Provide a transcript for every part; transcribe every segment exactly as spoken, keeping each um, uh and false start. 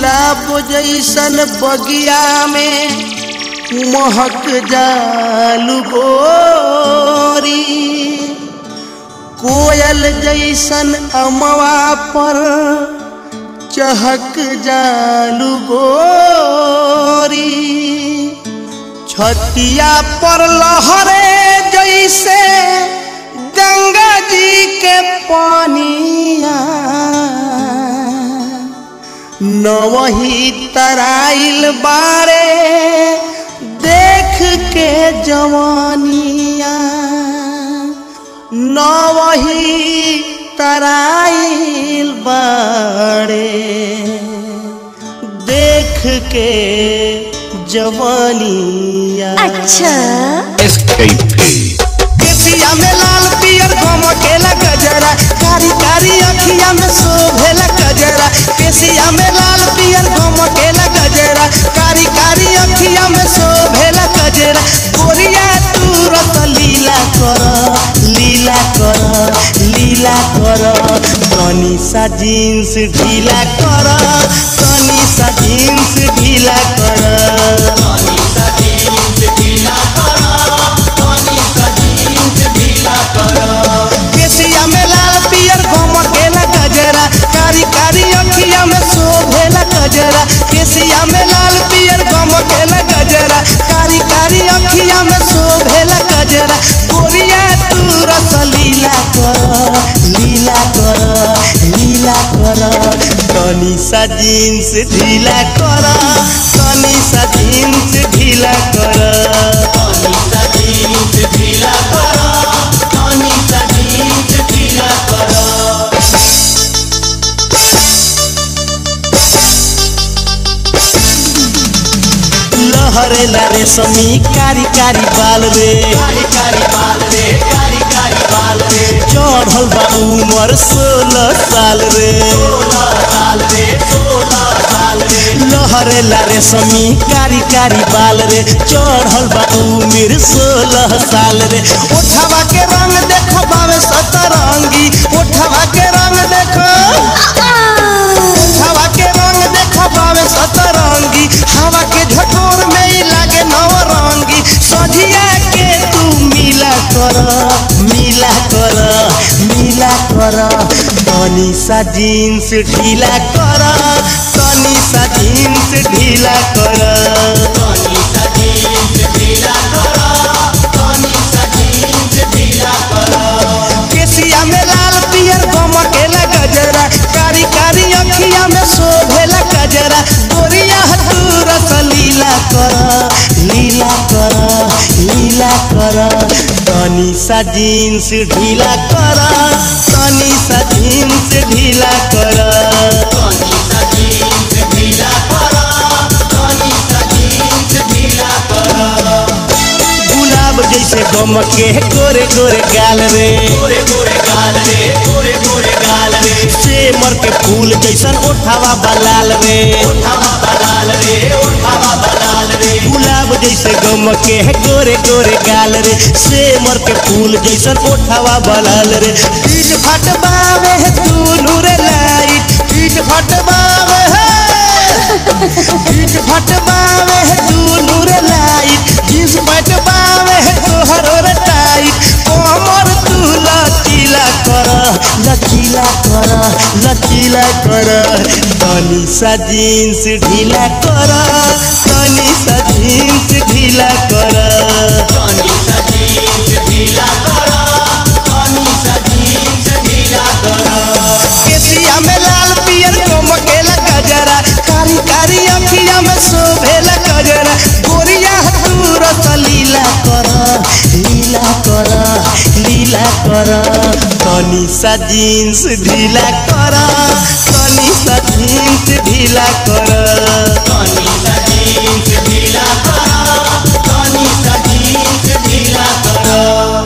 गुलाब जैसन बगिया में महक जालू गोरी, कोयल जैसन अमवा पर चहक जालू गोरी, छतिया पर लहरे जैसे गंगा जी के पानिया, नवही तराइल बारे देख के जवानिया, नवही तराइल बारे देख के जवानिया। अच्छा केसिया में लाल पियर गमकेला गजरा, कारी कारी अखिया में शोभेला गजरा, केसिया में लाल पियर गमकेला गजरा, कारी कारी अखिया में शोभेला गजरा। गोरिया तू रस लीला कर लीला कर लीला कर, तनी सा जींस ढीला कर, तनी सा जींस ढीला कर, तनी सा जींस ढीला कर, तनी सा जींस ढीला कर। केसिया में लाल पियर गमकेला गजरा, कारी कारी अखिया में शोभेला गजरा, केसिया में लाल पियर गमकेला गजरा, कारी कारी अखिया में शोभेला गजरा। गोरिया तू रस लीला कर लीला कर लीला कर, तनी सा जींस ढीला कर, तनी सा जींस ढीला कर, तनी सा जींस ढीला कर, तनी सा जींस ढीला कर। लहरे लारे समी कारी कारी बाल रे, कारी कारी बाल रे, कारी कारी बाल रे, चढ़ल बा उमर सोलह साल रे, सोलह साल रे, सोलह साल रे। लहरे लारे समी कारी कारी बाल रे, चढ़ल बा उमर सोलह साल रे। ओठवा के रंग देखो बावे सतरंगी, ओठवा के रंग देखो, ओठवा के रंग देखो बावे सतरंगी, हवा के झकोर में ही लागे नवरंगी। सझिया के तू मिला कर मिला कर मिला कर, तनी सा जींस ढीला कर, तनी सा जींस ढीला कर, तनी सा जींस ढीला कर, तनी सा जींस ढीला कर। केसिया में लाल पियर गमकेला गजरा, कारी कारी अखिया में शोभेला गजरा। गोरिया तू रस लीला कर लीला कर लीला कर, तनी सा जींस ढीला कर, तनी सा जींस ढीला कर, तनी सा जींस ढीला कर, तनी सा जींस ढीला कर। गुलाब जैसे गमके गोरे गोरे गाल रे, गोरे गोरे गाल रे, गोरे गोरे गाल रे, सेमर के फूल जैसन ओठावा बलाल रे, ओठावा बलाल रे, ओठावा बलाल रे। गुलाब जैसे गमके गोरे गोरे गाल रे, सेमर के फूल जैसन ओठावा बलाल रे। पीठ फट बावे है तू नूरे लाइट, पीठ फट बावे है, पीठ फट बावे है तू नूरे लाइट, जींस पैंट बावे है तोहर टाइट। कमर तू लचीला कर लचीला कर लचीला कर, तनी सा जींस ढीला कर, तनी सा जींस ढीला कर, तनी सा जींस ढीला कर, तनी सा जींस ढीला कर। केसिया में लाल पियर गमकेला गजरा, कारी कारी अखिया में शोभेला गजरा। गोरिया तू रस लीला कर लीला कर लीला कर, तनी सा जींस ढीला कर, तनी सा जींस ढीला कर, तनी सा जींस ढीला कर, तनी सा जींस ढीला कर।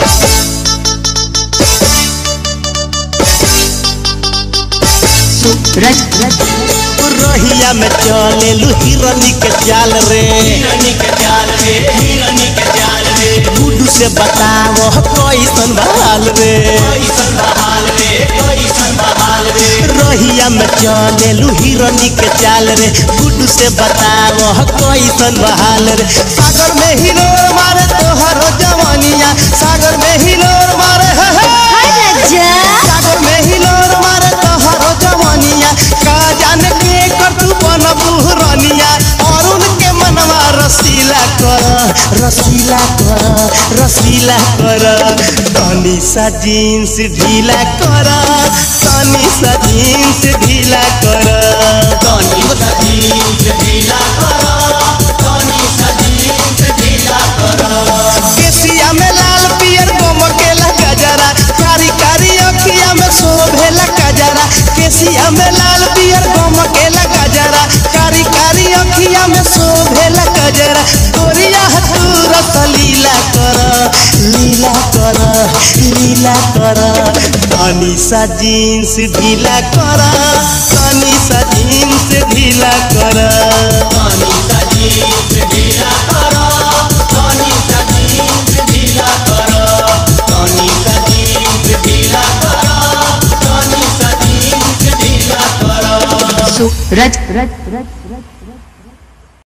रहिया में चले लू हिरनी के चाल रे, हिरनी के चाल रे, हिरनी के चाल रे। गुड्डू से बताओ कैसन बहाल रे, कैसन बहाल बहाल रे कैसन बहाल रे रहिया में चलेलू हिरनी के चाल रे गुड्डू से बताओ कैसन बहाल रे सागर में हिलोर मारे तोहरो जवानिया सागर में हिलोर मारे हे हे सागर में हिलोर मारे तोहरो जवानिया का जाने के कर तू बनबू रनिया और उनके मनवा रसीला कर रसीला कर रसीला कर तनी सा जीन्स ढीला कर तनी सा जीन्स ढीला कर तनी सा जीन्स ढीला कर तनी सा जीन्स ढीला कर केसिया में लाल पियर गमकेला गजरा कारी कारी अखिया में शोभेला गजरा केसिया में लाल पियर गमकेला गजरा कारी कारी अखिया में शोभेला गजरा गोरिया तू रस लीला कर लीला कर लीला कर तनी सा जीन्स ढीला कर तनी सा जीन्स ढीला कर तनी सा जीन्स ढीला कर तनी सा जीन्स ढीला कर तनी सा जीन्स ढीला कर तनी सा जीन्स ढीला कर सूरज